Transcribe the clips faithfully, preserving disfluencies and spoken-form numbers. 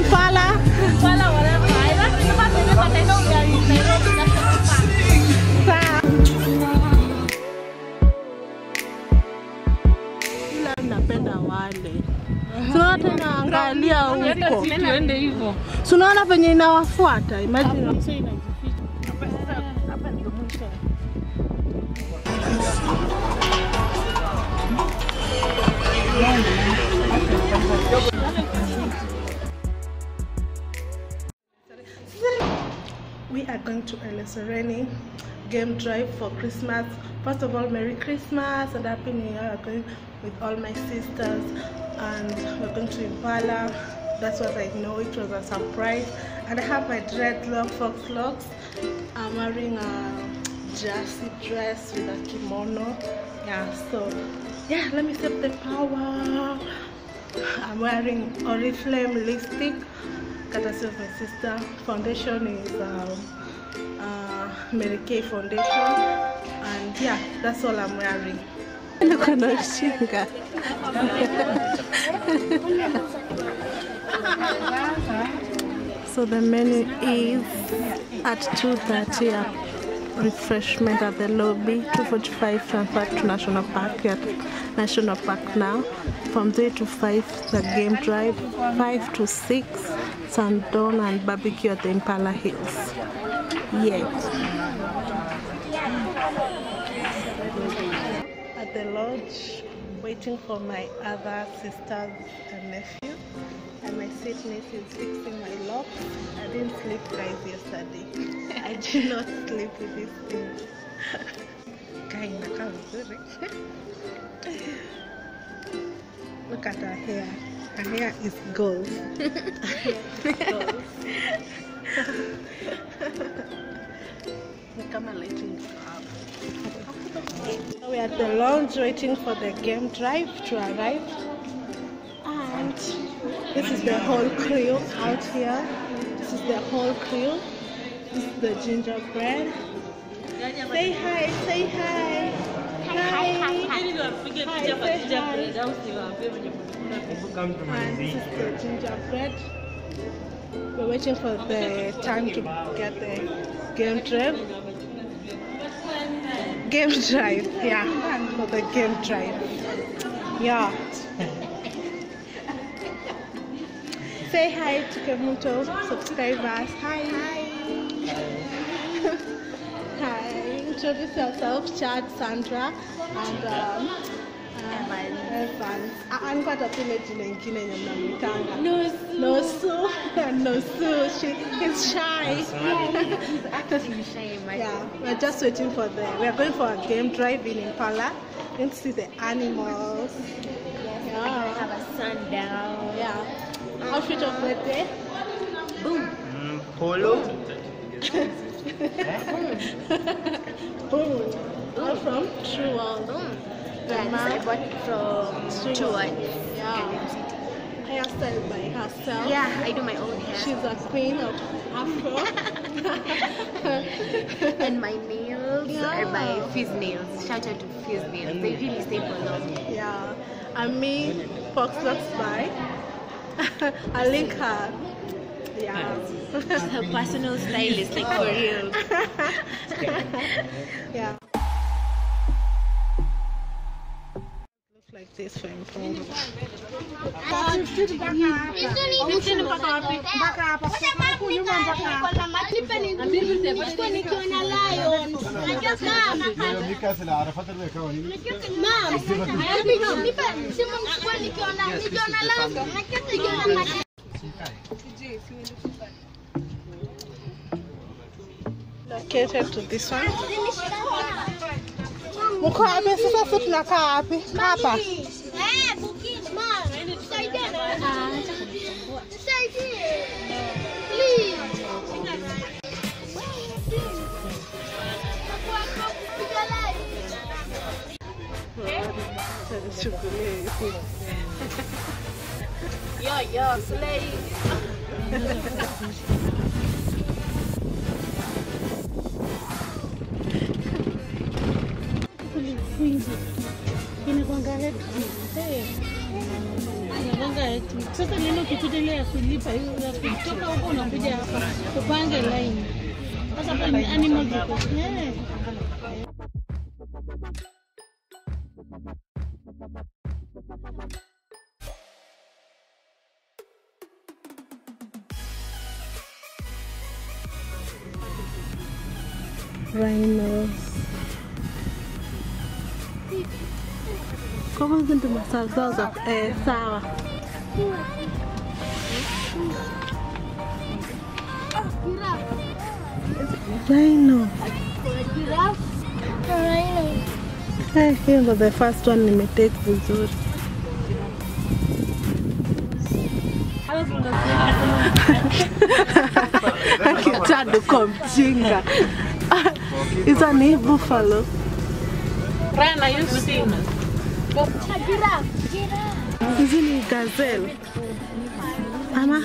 Impala. Impala, whatever. I don't know what they but I know we are in Nairobi National Park. Ila napenda wale. Tunaona tena angalia huko. Tuende hivyo. Tunaona venye inawafuata. Imagine hapa ndio mwisho. We are going to L S Sereni game drive for Christmas. First of all, Merry Christmas and Happy New Year. I'm going with all my sisters and we're going to Impala. That's what I know. It was a surprise. And I have my dreadlock fox locks. I'm wearing a jersey dress with a kimono. Yeah, so yeah, let me save the power. I'm wearing Oriflame lipstick, courtesy of my sister. Foundation is um, uh, Mary Kay foundation, and yeah, that's all I'm wearing. So the menu is at two thirty. Refreshment at the lobby, two forty-five transfer to National Park. We are at National Park now. From three to five, the game drive. five to six, sundawn and barbecue at the Impala Hills. Yeah. At the lodge, waiting for my other sisters and nephew. And my sweet niece is fixing my locks. I didn't sleep guys yesterday. I did not sleep with this thing. Kinda vizuri. Look at her hair. Her hair is gold. Gold. We are at the lounge waiting for the game drive to arrive. And this is the whole crew out here. This is the whole crew. This is the gingerbread. Say hi, say hi. Hi, hi, hi. Hi, say hi. And this is the gingerbread. We're waiting for the time to get the game drive. Game drive, yeah, for the game drive. Yeah. Say hi to Kemuto subscribers. Hi. Hi. Hi. Introduce yourself, Chad, Sandra, and um, uh, Evans. I'm quite a village in Kenya. No, no, Sue. No, Sue. She is shy. She's actually shy. Yeah, we're just waiting for the. We're going for a game drive in Impala. You can see the animals. Yes, yeah. I have a sundown. Yeah. Outfit of the day. Boom. Mm, polo. Boom. All from True World. Boom. Yes, I bought it from True World. Yeah. Hairstyle by herself. Yeah, I do my own hair. She's a queen of Afro. And my nails yeah. are by Fizz Nails. Shout out to Fizz Nails. They really stay for long. Yeah. And me, Fox Locks by. I'll link her. Yeah. Her personal stylist, like for real. Yeah. Looks like this for him. Located to this one. Muko wapi sasa sisi tunakaa wapi? Hapa. Eh, bukini mama. Saidia na. Saidia. Please. Yo, yo, slay. Inakwanga head. Eh. Inakwanga head. Sasa neno ukikuja ile ya kulipa hiyo ya kutoka huko unakuja hapa. Upange line. Sasa hapa ni animal ziko. Eh. Rhinos. Kama zindu masazoza eh sawa. Rhino. Hey, here was the first one nimetake vizuri. Akitado kumjinga. Is a new buffalo. Ryan, are you seeing? Giraffe. Giraffe. Isn't it gazelle? Ama?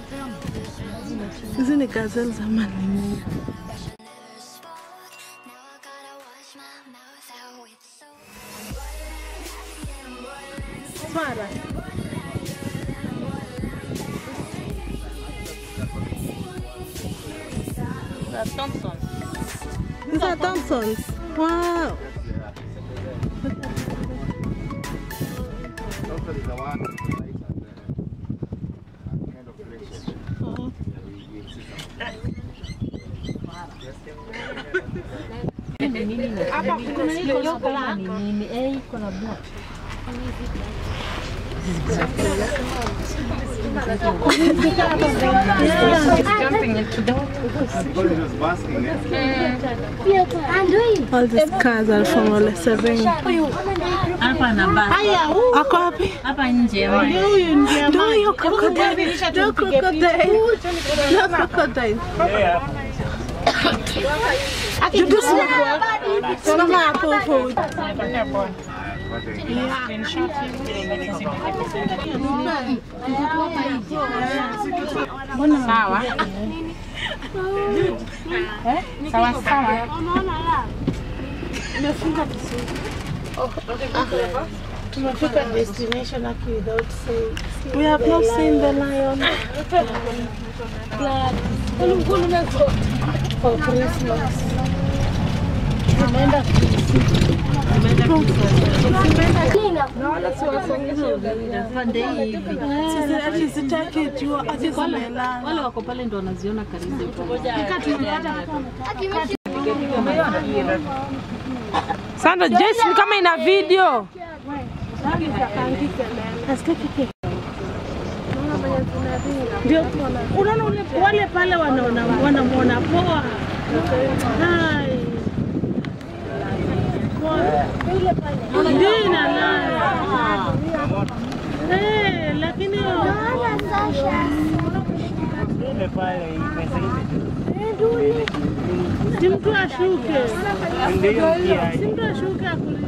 Isn't it gazelle zaman? Swara. The Thompsons. These are Thompsons. Wow. Hapa kuna hiyo yoga ni nini? Eh, iko na block. All these cars are from Ole Sereni. Hapa na basi. Haya, ako wapi? hapa nje. Ndio huyu ndio ndio hiyo crocodile. Ndio crocodile. Ndio crocodile. Judu simama hapo hapo. Sawa. Eh? Sawa sawa. Nimefunga vizuri. Tumefika destination aki without saying. We have not seen the lion. For Christmas. Tumeenda wale wako pale ndo wanaziona karibu. Sandra, Jason kama ina video. Ndio unaona wale pale wanaona wanamuona poa. Hai. Ndio inalala. Eh, lakini ile pale pesa ile. Si mtu ashuke. Si mtu ashuke akuli.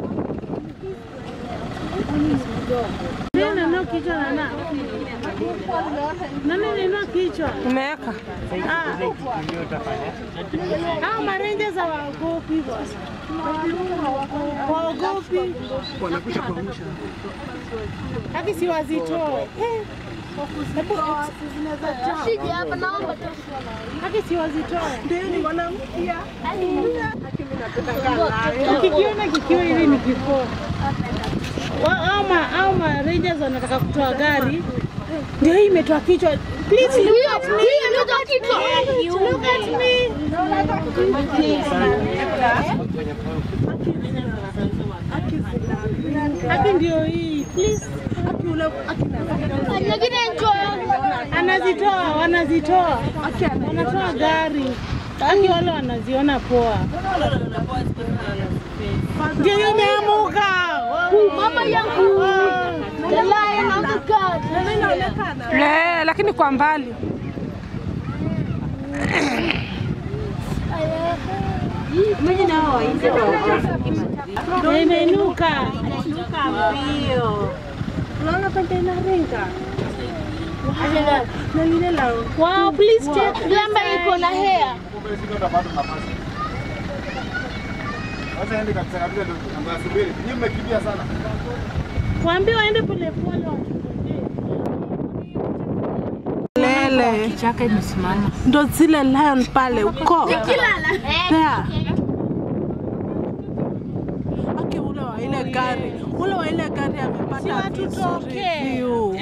Nini ndio kichwa nana? Nani ndio kichwa? Umeweka. Ah. Ah, marenje za wagopi boss. Wagopi. Wanakuja kuangusha. Haki si wazitoe. Sije hapa naomba tu. Haki si wazitoe. Ndio ni mwanamke. Ukikiona kikiwa hivi ni kifo. Ama ama rangers wanataka kutoa gari. Ndio hii imetoa kichwa. Please look at me. Look at it. Look at me. Haki ndio hii. Please. Lakini enjoy. Anazitoa, wanazitoa. Wanatoa gari. Haki wale wanaziona poa. Ndio imeamuka. Mama yangu. The lion of the god. Le, lakini kwa mbali. Mimi na wao hizo. Imeinuka. Imeinuka mbio. Unaona pande inarenga. Na lile la. Wow, please take. Lamba iko na hair. Sasa ende kabisa kabisa ndio tunasubiri. Nyinyi mmekimbia sana. Waambie waende pole pole wakingojea. Lele. Kichaka imesimama. Ndo zile lion pale uko. There. Okay, ule wa ile gari. Ule wa ile gari amepata vizuri view.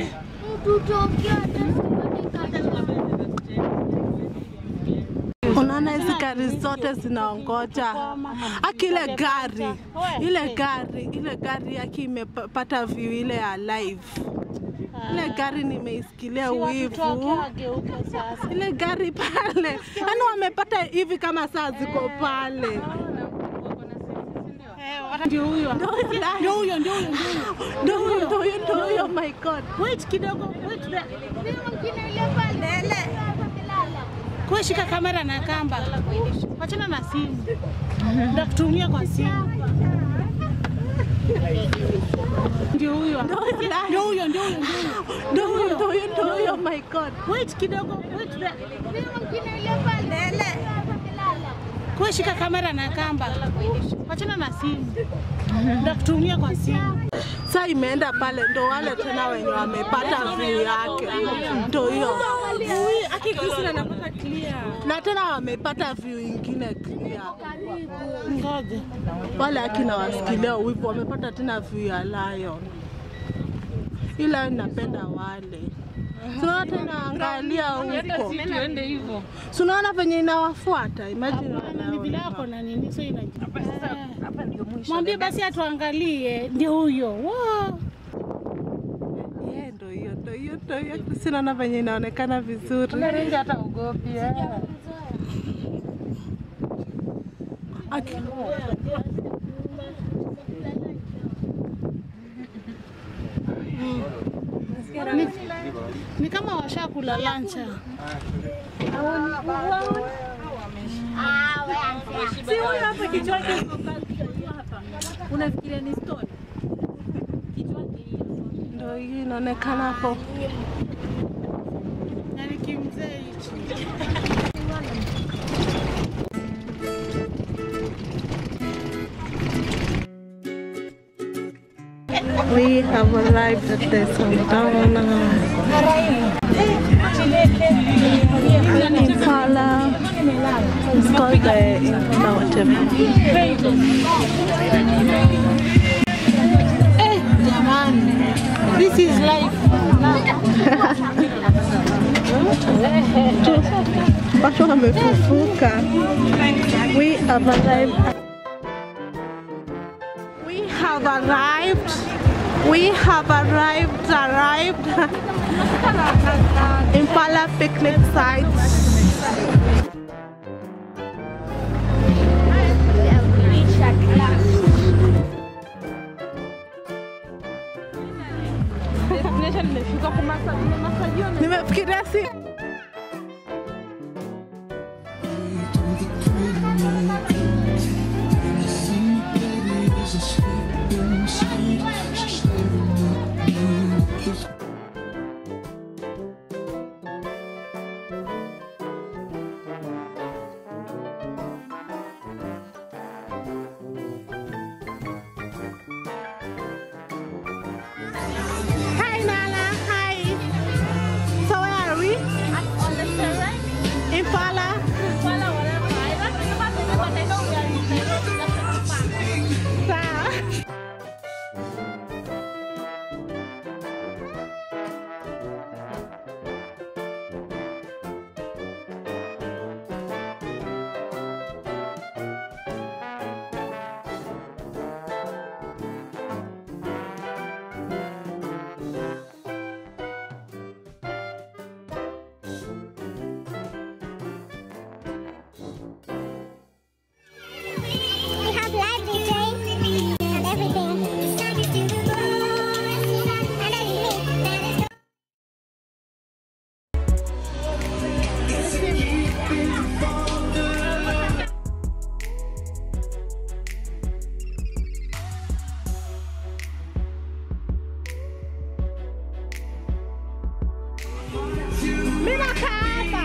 Unaona hizi gari zote zinaongoja. Akile gari, ile gari, ile gari yake imepata view ile ya live. Ile gari nimeisikilia wivu. Ile gari pale. Yaani wamepata hivi kama saa ziko pale. Ndio huyo. Ndio huyo, ndio huyo, ndio huyo. Ndio huyo, ndio huyo, my God. Wait kidogo, wait there. Kwa shika kamera na kamba. Wachana na simu. Ndakutumia kwa simu. Ndio huyo. Ndio huyo, ndio huyo, ndio huyo. Ndio huyo, ndio huyo, ndio huyo, my God. Wait kidogo, wait there. Kwa shika kamera na kamba. Wachana na simu. Ndakutumia kwa simu. Sasa imeenda pale ndo wale tena wenye wamepata view yake. Ndio hiyo. Akikisi na napata clear. Na tena wamepata view nyingine clear. Ngoja. Wale akina wasikilia wipo wamepata tena view ya lion. Ila napenda wale. Tunaona tena angalia huko. Tuende hivyo. Tunaona venye inawafuata. Imagine ni vile hapo na nini sio ina. Hapa ndio mwisho. Mwambie basi atuangalie ndio huyo. Wow. Yeah, ndio hiyo, ndio hiyo, ndio hiyo. Tunaona venye inaonekana vizuri. Unarenga hata ugopi eh. Aki. Ni, ni kama washakula lancha. Si huyo hapa kichwa chake hapa. Unafikiria ni stone? Kichwa hiyo. Ndio hiyo inaonekana hapo. Nani kimzee hichi? We have arrived at the Santana Impala. It's called the Impala whatever. Eh, jamani. This is life. Watu wamefufuka. We have arrived. We have arrived. We have arrived, arrived. Impala picnic site. Nimefikiria si Hi Nala, hi. So where are we? On the terrain. Impala. Impala, whatever. I don't remember, but I know we are in Nairobi National Park. Sawa. We have live D J and everything. And everything. Mira hapa.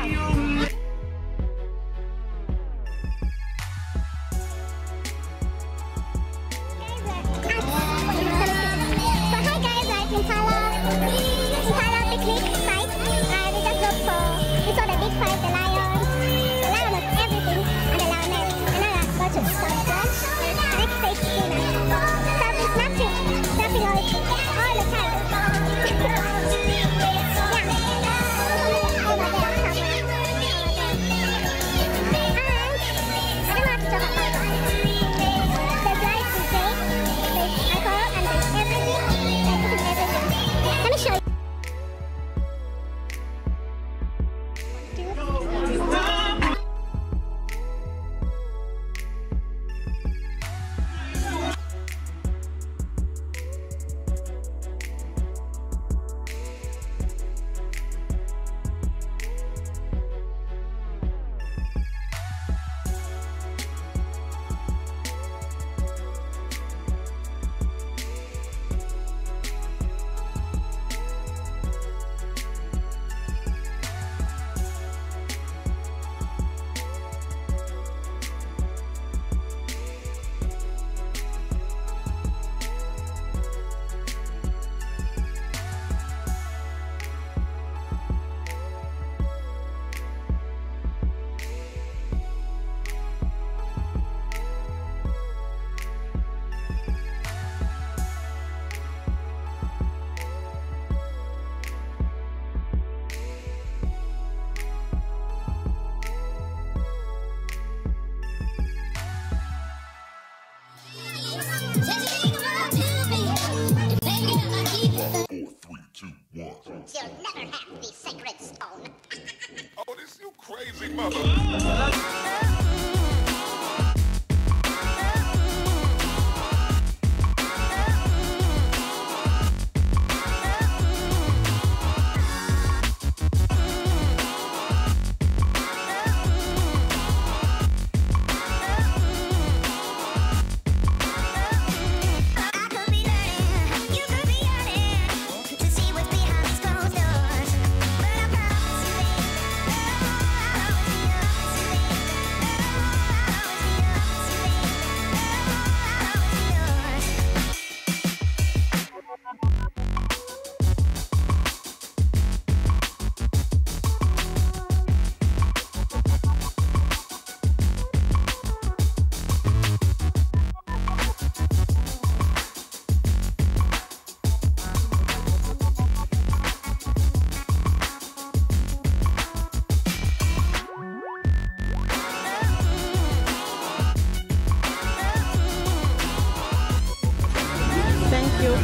Thank you.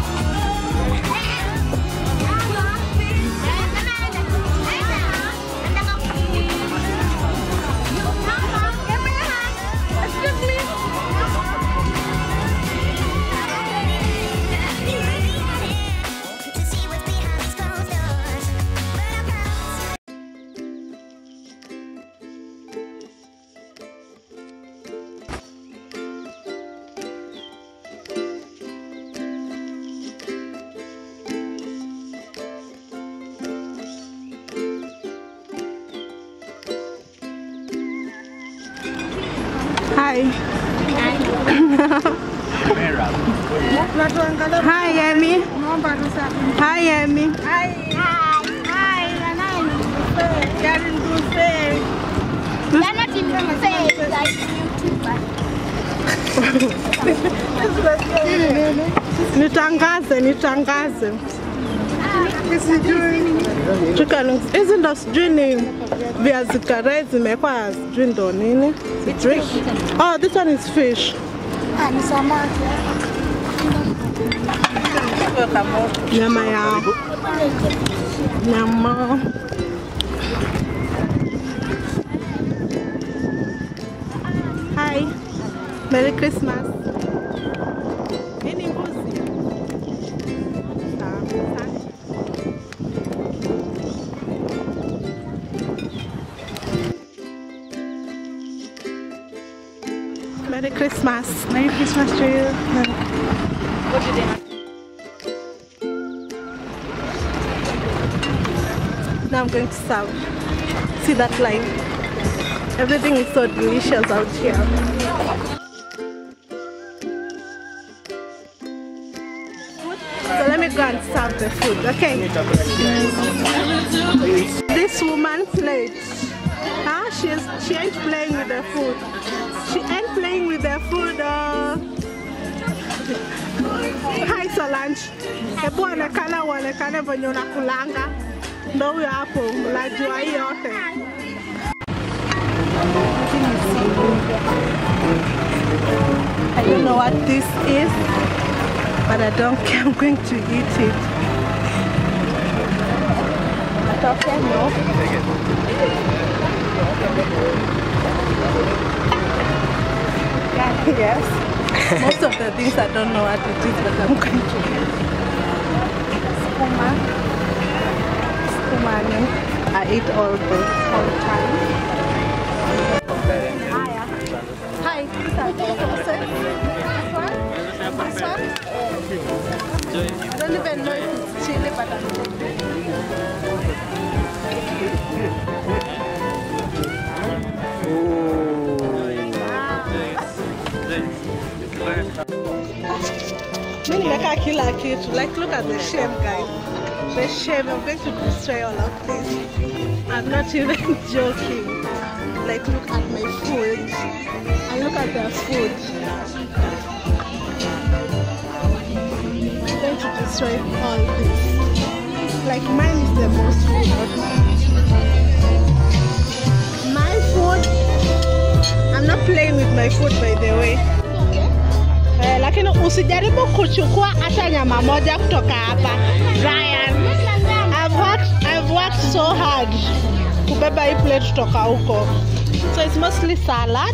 Hi. Hi, Amy. Hi, Amy. Hi. Hi. You're in buffet. You're not in buffet, like YouTuber. Nitangaze, nitangaze. Chicken, isn't us drinking viazi karai zimekwa sijui ndo nini? Drink. Oh, this one is fish. Ah, ni samaki. Nyama ya nyama. Hi. Merry Christmas. Nini mbuzi? Merry Christmas. Merry Christmas to you. What did they have? Now I'm going to serve. See that line? Everything is so delicious out here. So let me go and serve the food, okay? This woman played. Huh? She's, she ain't playing with the food. She ain't playing with the food. Uh... Hi Solange. Hebu onekana uonekane venye unakulanga. Ndo huyo hapo, unajua hii yote. I don't know what this is, but I don't care. I'm going to eat it. Okay, no. Yes. Most of the things I don't know what it is, but I'm going to eat. Skuma. Skuma. I eat all the all the time. Hi. This one? I don't even know if it's chili, but I'm Mimi nimeka kila kitu. Like, look at the shape, guys. The shape. I'm going to destroy all of this. I'm not even joking. Like, look at my food. And look at their food. I'm going to destroy all this. Like, mine is the most food. My food. I'm not playing with my food, by the way. Eh, lakini usijaribu kuchukua hata nyama moja kutoka hapa. Ryan, I've worked, I've worked so hard kubeba hii plate kutoka huko. So it's mostly salad.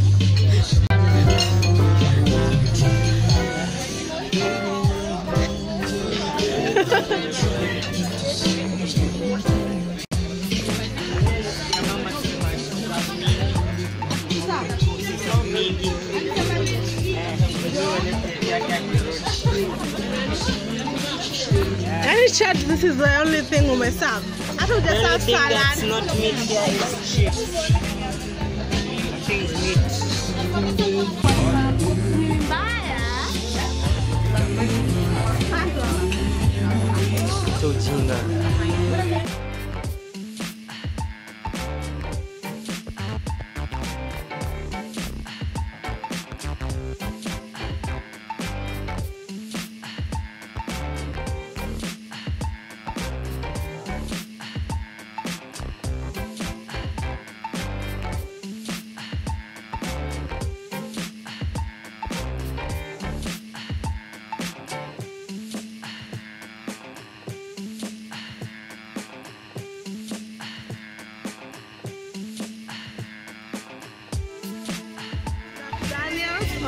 Any chat, this is the only thing we may serve. I don't just serve salad. That's not meat here is chips. Things meat. So jinga.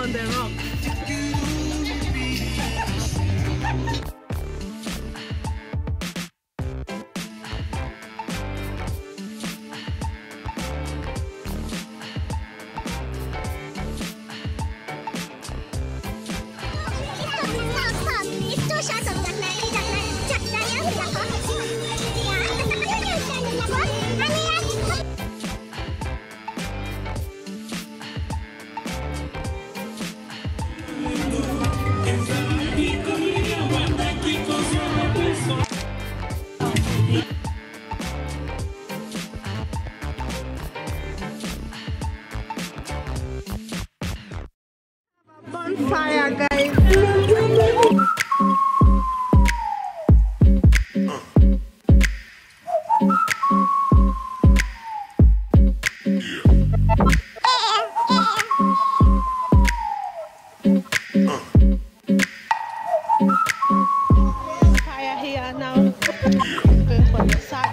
on the rock. Bonfire, guys. Fire here now. Going for the sun.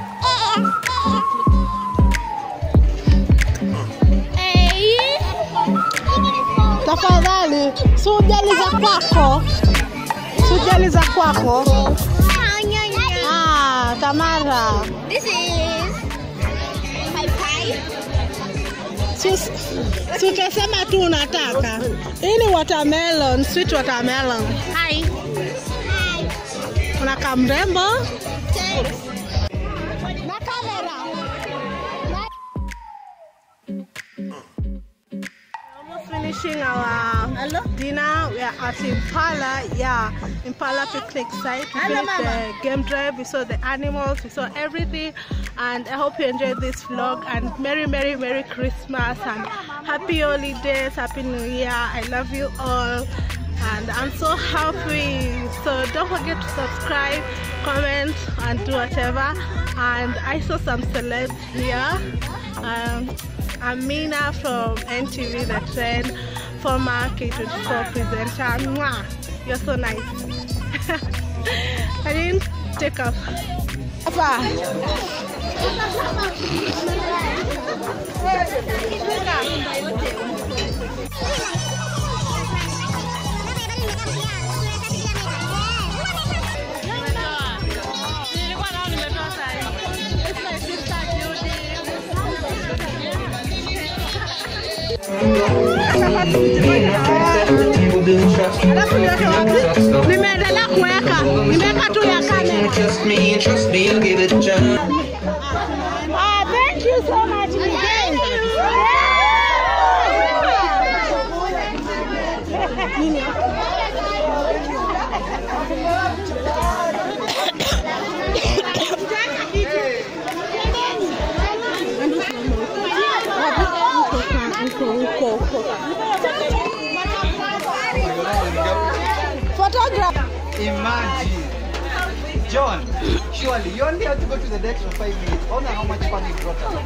Tafadhali, sujali za kwako. Sujali za kwako. Ah, Tamara. This is my pie. Sis, si utasema tu unataka. Hii ni watermelon, sweet watermelon. Hi. Unakaa mrembo. Thanks. Na kamera. Almost finishing our dinner. We are at Impala, yeah, Impala picnic site. We finished the game drive. We saw the animals. We saw everything, and I hope you enjoyed this vlog. And Merry, Merry, Merry Christmas and Happy Holidays, Happy New Year. I love you all, and I'm so happy. So don't forget to subscribe, comment, and do whatever. And I saw some celebs here. Um, Amina from N T V, the trend, former K twenty-four presenter. Mwah! You're so nice. I didn't take off. Papa. Nimeendelea kuweka, nimeweka tu ya kamera. Trust me, trust me, I'll give it a chance. Ah, thank you so much. Thank Photograph. Imagine. John, surely you only have to go to the deck for five minutes. I wonder how much fun you brought us.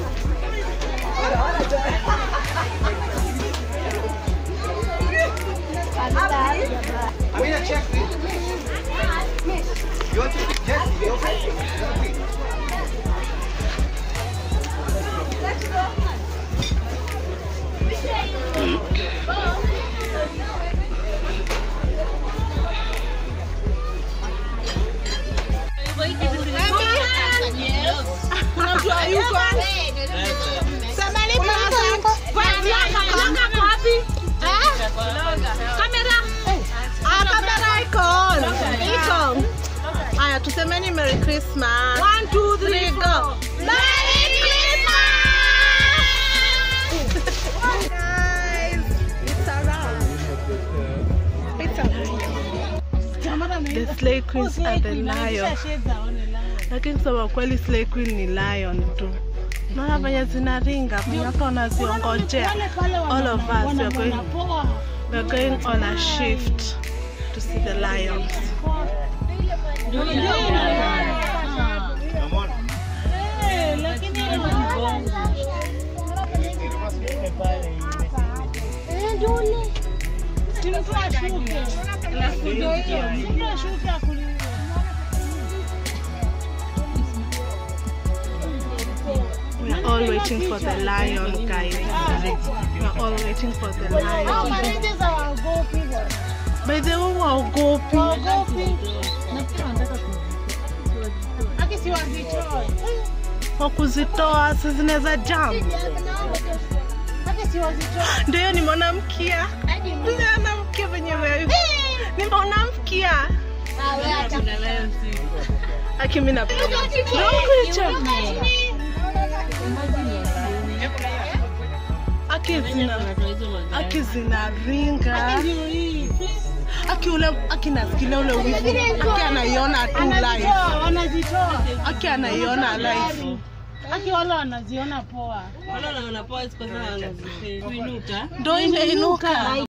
I'm gonna check this. You want to pick Jesse? Okay. Tusemeni Merry Christmas. One, two, three, go. Merry Christmas! Guys, it's around. It's around. The Slay Queens and the Lion. Lakini kusema kweli Slay Queen ni lion tu. Naona venye zinaringa, venye hapa unaziongojea. All of us we are going, we are going on a shift to see the lions. We are all waiting for the lion, guys. we're all waiting for the Hao lion. marangers hawaogopi bwana. By the way, waogopi. Hawaogopi. Na pia wanataka ku. Aki si wazitoe. Kwa kuzitoa si zinaweza jump. Aki si wazitoe. Ndio nimeona mkia. Nimeona mkia venye wewe. Nimeona mkia. Aki mimi na. Ndio kuicha. Aki zina. Aki zina ringa. Aki ule aki nasikia ule wivu. Aki anaiona tu live. Wanazitoa. Aki anaiona live. Aki wala wanaziona poa. Wala wanaona poa kwa sababu wanazinuka. Ndio imeinuka.